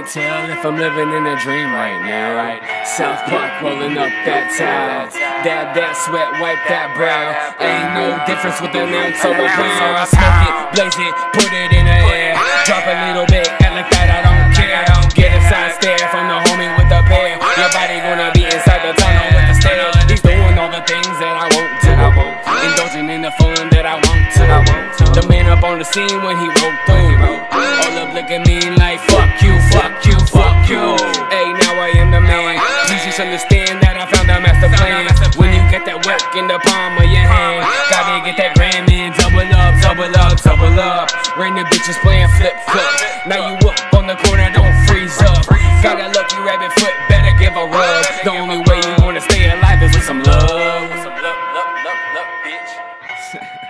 can't tell if I'm living in a dream right now. South Park rolling up that towel, dab that sweat, wipe that brow. Ain't no difference with the ounce of a pound. I smoke it, blaze it, put it in the air. Drop a little bit, act like that I don't care. Get a side stare from the homie with the pair. Your body gonna be inside the tunnel with the stare. He's doing all the things that I won't do, indulging in the fun that I want to. The man up on the scene when he wrote through. All up looking mean like fuck you, fuck you, fuck you. Hey, now I am the man. Please just understand that I found a master plan. When you get that work in the palm of your hand, gotta get that gram in. Double up, double up, double up. Random bitches playing flip flop. Now you up on the corner, don't freeze up. Got a lucky rabbit foot, better give a rub. The only way you wanna stay alive is with some love. Bitch.